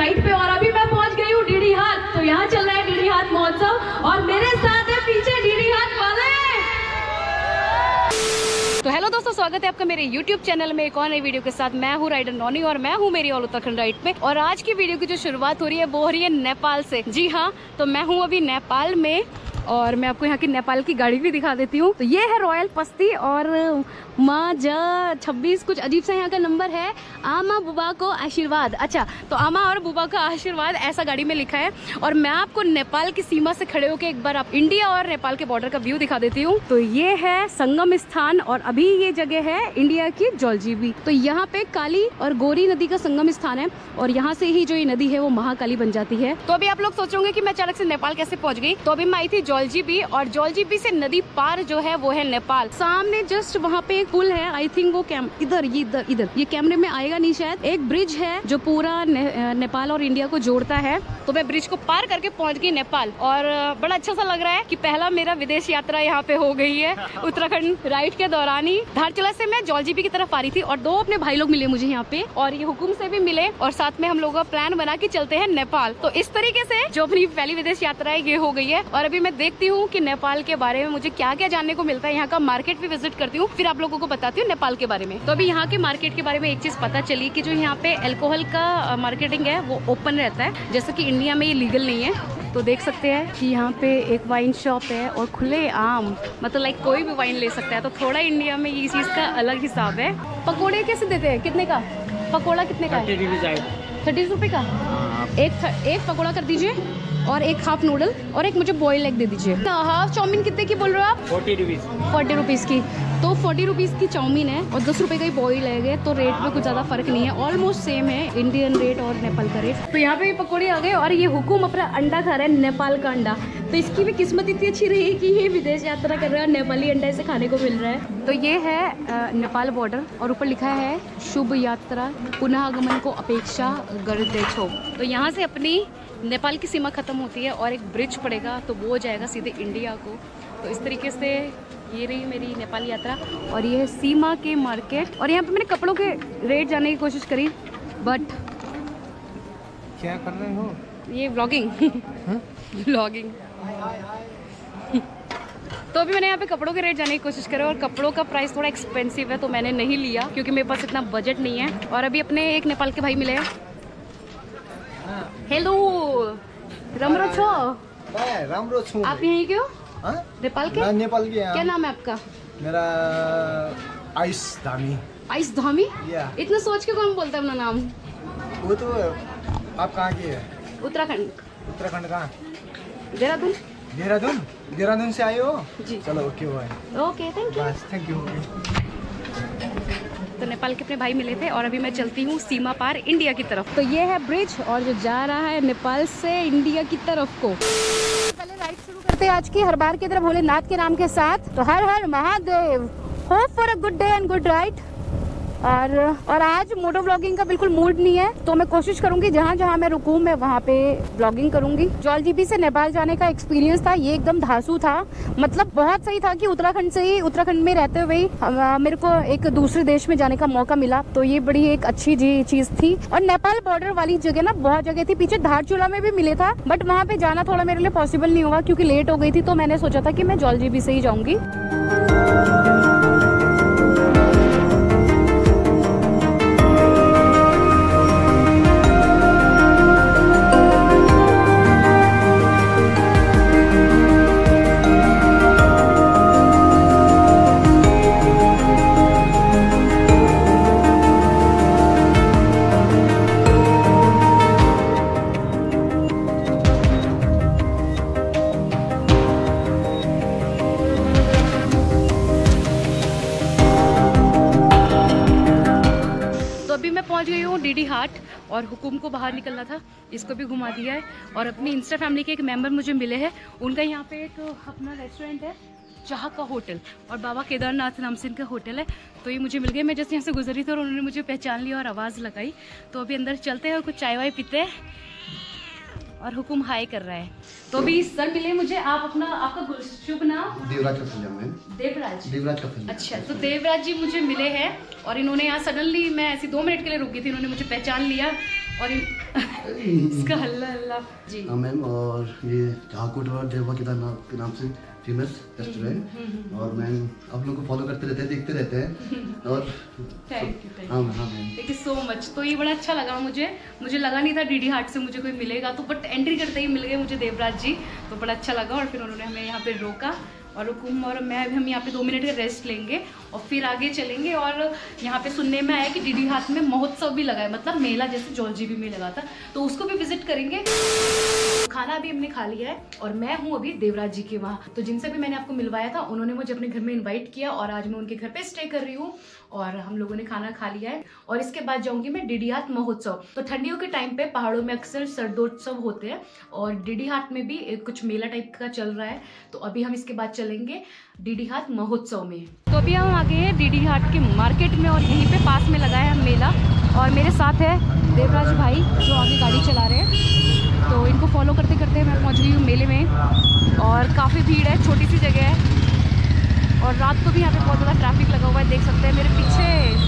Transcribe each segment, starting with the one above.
Ride पे और अभी मैं पहुंच गई हूँ डीडी हाट। तो यहाँ चल रहा है डीडी हाट महोत्सव और मेरे साथ है पीछे डीडी हाट वाले। तो हेलो दोस्तों, स्वागत है आपका मेरे YouTube चैनल में एक और नई वीडियो के साथ। मैं हूँ राइडर नॉनी और मैं हूँ मेरी ऑल उत्तराखंड राइड पे। और आज की वीडियो की जो शुरुआत हो रही है वो हो रही है नेपाल से। जी हाँ, तो मैं हूँ अभी नेपाल में और मैं आपको यहाँ की नेपाल की गाड़ी भी दिखा देती हूँ। तो ये है रॉयल पस्ती और माजा 26 कुछ अजीब सा यहाँ का नंबर है। आमा बुबा को आशीर्वाद। अच्छा, तो आमा और बुबा का आशीर्वाद ऐसा गाड़ी में लिखा है। और मैं आपको नेपाल की सीमा से खड़े होकर एक बार आप इंडिया और नेपाल के बॉर्डर का व्यू दिखा देती हूँ। तो ये है संगम स्थान और अभी ये जगह है इंडिया की जौलजीबी। तो यहाँ पे काली और गोरी नदी का संगम स्थान है और यहाँ से ही जो ये नदी है वो महाकाली बन जाती है। तो अभी आप लोग सोचोगे कि मैं अचानक से नेपाल कैसे पहुंच गई। तो अभी मैं आई थी जौलजीबी और जौलजीबी से नदी पार जो है वो है नेपाल। सामने जस्ट वहाँ पे एक पुल है, आई थिंक वो इधर ये कैमरे में आएगा नहीं शायद। एक ब्रिज है जो पूरा नेपाल और इंडिया को जोड़ता है। तो मैं ब्रिज को पार करके पहुंच गई नेपाल और बड़ा अच्छा सा लग रहा है कि पहला मेरा विदेश यात्रा यहाँ पे हो गई है। उत्तराखंड राइड के दौरान ही धारचूला से मैं जौलजीबी की तरफ आ रही थी और दो अपने भाई लोग मिले मुझे यहाँ पे और ये हुकुम से भी मिले और साथ में हम लोगों का प्लान बना के चलते हैं नेपाल। तो इस तरीके से जो अपनी पहली विदेश यात्रा है ये हो गई है और अभी मैं देखती हूँ कि नेपाल के बारे में मुझे क्या क्या जानने को मिलता है। यहाँ का मार्केट भी विजिट करती हूँ, फिर आप लोगों को बताती हूँ नेपाल के बारे में। तो अभी यहाँ के मार्केट के बारे में एक चीज पता चली कि जो यहाँ पे अल्कोहल का मार्केटिंग है वो ओपन रहता है, जैसे कि इंडिया में ये लीगल नहीं है। तो देख सकते हैं कि यहाँ पे एक वाइन शॉप है और खुले आम, मतलब लाइक कोई भी वाइन ले सकता है। तो थोड़ा इंडिया में ये चीज का अलग हिसाब है। पकौड़े कैसे देते हैं, कितने का पकौड़ा, कितने का है? 30 रुपए का एक पकौड़ा कर दीजिए और एक हाफ नूडल और एक मुझे बॉयल एग दे दीजिए। हाफ चाउमीन कितने की बोल रहे हो आप? 40 रुपीज़ की। तो 40 रुपीज़ की चाउमीन है और 10 रुपए का ही बॉयल एग है। तो रेट में कुछ ज़्यादा फर्क नहीं है, ऑलमोस्ट सेम है इंडियन रेट और नेपाल का रेट। तो यहाँ पे पकौड़े आ गए और ये हुकुम अपना अंडा खा रहा है, नेपाल का अंडा। तो इसकी भी किस्मत इतनी अच्छी रही कि ये विदेश यात्रा कर रहा है, नेपाली अंडा इसे खाने को मिल रहा है। तो ये है नेपाल बॉर्डर और ऊपर लिखा है शुभ यात्रा पुनः आगमन को अपेक्षा गर्दे छो। तो यहाँ से अपनी नेपाल की सीमा खत्म होती है और एक ब्रिज पड़ेगा तो वो जाएगा सीधे इंडिया को। तो इस तरीके से ये रही मेरी नेपाल यात्रा और ये है सीमा के मार्केट। और यहाँ पे मैंने कपड़ों के रेट जानने की कोशिश करी बट क्या कर रहे हो? ये व्लॉगिंग व्लॉगिंग तो अभी मैंने यहाँ पे कपड़ों के रेट जानने की कोशिश करी और कपड़ों का प्राइस थोड़ा एक्सपेंसिव है तो मैंने नहीं लिया क्योंकि मेरे पास इतना बजट नहीं है। और अभी अपने एक नेपाल के भाई मिले हैं। हेलो, रामरो छो? रामरो छो। आप यहीं के हो? नेपाल के? नेपाल के। क्या नाम है आपका? मेरा आइस धामी। आइस धामी? इतना सोच के कौन बोलता है अपना नाम? वो तो आप कहाँ के है? उत्तराखंड। उत्तराखंड कहाँ? देहरादून। देहरादून? देहरादून से आए हो जी? चलो ओके भाई। Okay, thank you. Thank you. तो नेपाल के अपने भाई मिले थे और अभी मैं चलती हूँ सीमा पार इंडिया की तरफ। तो ये है ब्रिज और जो जा रहा है नेपाल से इंडिया की तरफ को। पहले राइड शुरू करते हैं आज की हर बार की तरफ भोलेनाथ के नाम के साथ। तो हर हर Mahadev, hope for a good day and good ride. और आज मोटो व्लॉगिंग का बिल्कुल मूड नहीं है तो मैं कोशिश करूंगी जहाँ जहाँ मैं रुकूं मैं वहाँ पे व्लॉगिंग करूंगी। जौलजीबी से नेपाल जाने का एक्सपीरियंस था ये एकदम धांसू था, मतलब बहुत सही था कि उत्तराखंड में रहते हुए मेरे को एक दूसरे देश में जाने का मौका मिला। तो ये बड़ी एक अच्छी चीज थी। और नेपाल बॉर्डर वाली जगह ना बहुत जगह थी, पीछे धारचूला में भी मिले था बट वहाँ पे जाना थोड़ा मेरे लिए पॉसिबल नहीं होगा क्योंकि लेट हो गई थी। तो मैंने सोचा था कि मैं जौलजीबी से ही जाऊंगी। पहुंच गई हूँ डीडी हाट और हुकुम को बाहर निकलना था, इसको भी घुमा दिया है। और अपनी इंस्टा फैमिली के एक मेंबर मुझे मिले हैं, उनका यहाँ पे एक अपना रेस्टोरेंट है चाह का होटल और बाबा केदारनाथ नाम से इनका होटल है। तो ये मुझे मिल गए, मैं जैसे यहाँ से गुजरी थी और उन्होंने मुझे पहचान लिया और आवाज़ लगाई। तो अभी अंदर चलते हैं और कुछ चाय वाय पीते हैं और हुकुम हाय कर रहा है। तो अभी सर मिले मुझे। आप अपना आपका शुभ नाम? देवराज का फुल नाम। देवराज का फुल। अच्छा, तो देवराज जी मुझे मिले हैं और इन्होंने यहाँ सडनली, मैं ऐसी 2 मिनट के लिए रुकी थी, इन्होंने मुझे पहचान लिया और इसका हल्ला हल्ला जी। हाँ मैम, और ये ठाकुर और देवा केदारनाथ के नाम से फेमस रेस्टोरेंट, और मैम आप लोग को फॉलो करते रहते हैं, देखते रहते हैं, और थैंक यू। हाँ ma'am, thank you so much. तो ये बड़ा अच्छा लगा मुझे लगा नहीं था डीडी हाट से मुझे कोई मिलेगा, तो बट एंट्री करते ही मिल गए मुझे देवराज जी, तो बड़ा अच्छा लगा। और फिर उन्होंने हमें यहाँ पे रोका और हुकुम और मैं भी हम यहाँ पे 2 मिनट का रेस्ट लेंगे और फिर आगे चलेंगे। और यहाँ पे सुनने में आया कि डीडी हाट में महोत्सव भी लगा है, मतलब मेला जैसे जौलजीबी में लगा था, तो उसको भी विजिट करेंगे। खाना भी हमने खा लिया है और मैं हूँ अभी देवराज जी के वहाँ, तो जिनसे भी मैंने आपको मिलवाया था उन्होंने मुझे अपने घर में इन्वाइट किया और आज मैं उनके घर पे स्टे कर रही हूँ और हम लोगों ने खाना खा लिया है। और इसके बाद जाऊंगी मैं डीडी हाट महोत्सव। तो ठंडियों के टाइम पे पहाड़ों में अक्सर सर्दोत्सव होते हैं और डीडी हाट में भी कुछ मेला टाइप का चल रहा है, तो अभी हम इसके बाद चलेंगे डीडी हाट महोत्सव में। तो अभी हम आ गए हैं डीडी हाट के मार्केट में और यहीं पे पास में लगा है मेला और मेरे साथ है देवराज भाई जो आगे गाड़ी चला रहे हैं, तो इनको फॉलो करते करते मैं पहुंच गई हूँ मेले में। और काफ़ी भीड़ है, छोटी सी जगह है और रात को भी यहाँ पे बहुत ज़्यादा ट्रैफिक लगा हुआ है, देख सकते हैं मेरे पीछे।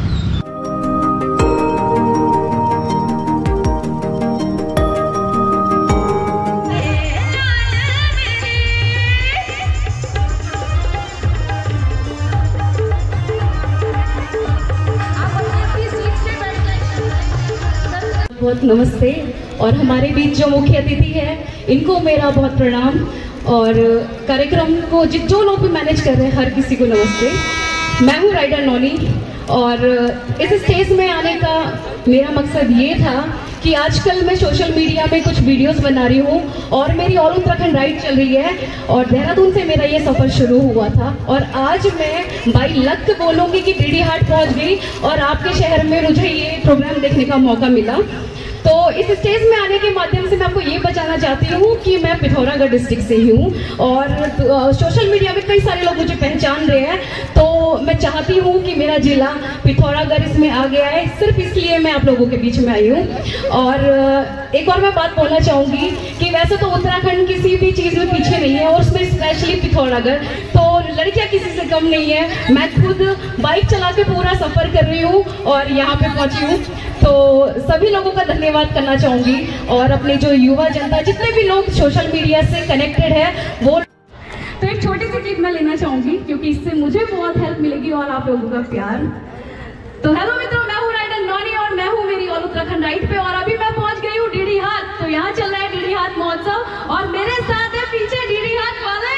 बहुत नमस्ते। और हमारे बीच जो मुख्य अतिथि हैं इनको मेरा बहुत प्रणाम, और कार्यक्रम को जो लोग भी मैनेज कर रहे हैं हर किसी को नमस्ते। मैं हूँ राइडर नॉनी और इस स्टेज में आने का मेरा मकसद ये था कि आजकल मैं सोशल मीडिया में कुछ वीडियोस बना रही हूँ और मेरी ऑल उत्तराखंड राइड चल रही है और देहरादून से मेरा ये सफ़र शुरू हुआ था और आज मैं बाई लक बोलूँगी कि डीडी हाट पहुँच गई और आपके शहर में मुझे ये प्रोग्राम देखने का मौका मिला। तो इस स्टेज में आने के माध्यम से मैं आपको ये बताना चाहती हूँ कि मैं पिथौरागढ़ डिस्ट्रिक्ट से ही हूँ और सोशल मीडिया में कई सारे लोग मुझे पहचान रहे हैं, तो मैं चाहती हूँ कि मेरा जिला पिथौरागढ़ इसमें आ गया है, सिर्फ इसलिए मैं आप लोगों के बीच में आई हूँ। और एक और मैं बात बोलना चाहूँगी कि वैसे तो उत्तराखंड किसी भी चीज़ में पीछे नहीं है और उसमें स्पेशली पिथौरागढ़, तो लड़कियाँ किसी से कम नहीं है। मैं खुद बाइक चला के पूरा सफ़र कर रही हूँ और यहाँ पे पहुँची हूँ, तो सभी लोगों का धन्यवाद करना चाहूँगी। और अपने जो युवा जनता, जितने भी लोग सोशल मीडिया से कनेक्टेड है, वो तो एक छोटी सी क्लिप मैं लेना चाहूँगी क्योंकि इससे मुझे बहुत हेल्प मिलेगी और आप लोगों का प्यार। तो हेलो मित्रों, मैं हूँ राइडर नॉनी और मैं हूँ मेरी ऑल उत्तराखंड राइड पे और अभी मैं पहुँच गई हूँ डीडी हाट। तो यहाँ चल रहा है डीडी हाट महोत्सव और मेरे साथ है पीछे डीडी हाट वाले,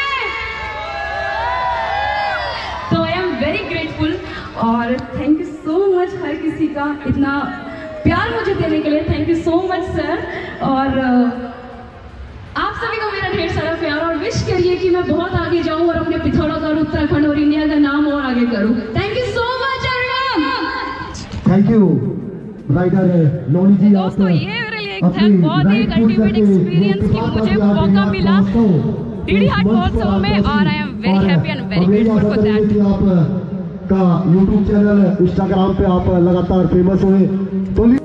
तो आई एम वेरी ग्रेटफुल और थैंक यू सो मच हर किसी का इतना प्यार मुझे देने के लिए। Thank you so much sir. और आप सभी को मेरा ढेर सारा प्यार और विश करिए कि मैं बहुत आगे जाऊं और अपने पिथौरागढ़, उत्तराखंड और इंडिया का नाम और आगे करूं। Thank you so much everyone. Thank you rider Noni ji. दोस्तों ये मेरे लिए बहुत ही अल्टीमेट एक्सपीरियंस कि मुझे मौका मिला डीडी हाट महोत्सव में और I am very happy and very grateful for that. का यूट्यूब चैनल, इंस्टाग्राम पे आप लगातार फेमस हुए, तो